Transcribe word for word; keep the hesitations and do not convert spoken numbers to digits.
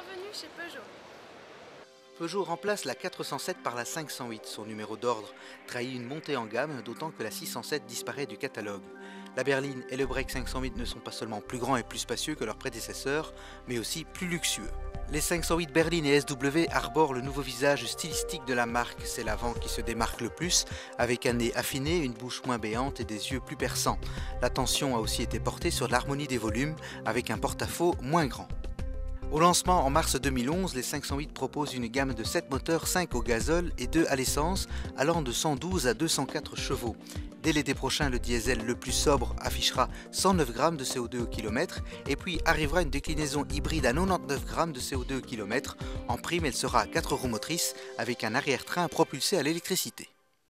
Bienvenue chez Peugeot. Peugeot remplace la quatre cent sept par la cinq cent huit. Son numéro d'ordre trahit une montée en gamme, d'autant que la six cent sept disparaît du catalogue. La berline et le break cinq cent huit ne sont pas seulement plus grands et plus spacieux que leurs prédécesseurs, mais aussi plus luxueux. Les cinq cent huit berlines et S W arborent le nouveau visage stylistique de la marque. C'est l'avant qui se démarque le plus, avec un nez affiné, une bouche moins béante et des yeux plus perçants. L'attention a aussi été portée sur l'harmonie des volumes, avec un porte-à-faux moins grand. Au lancement en mars deux mille onze, les cinq cent huit proposent une gamme de sept moteurs, cinq au gazole et deux à l'essence, allant de cent douze à deux cent quatre chevaux. Dès l'été prochain, le diesel le plus sobre affichera cent neuf grammes de C O deux au kilomètre, et puis arrivera une déclinaison hybride à quatre-vingt-dix-neuf grammes de C O deux au kilomètre. En prime, elle sera à quatre roues motrices avec un arrière-train propulsé à l'électricité.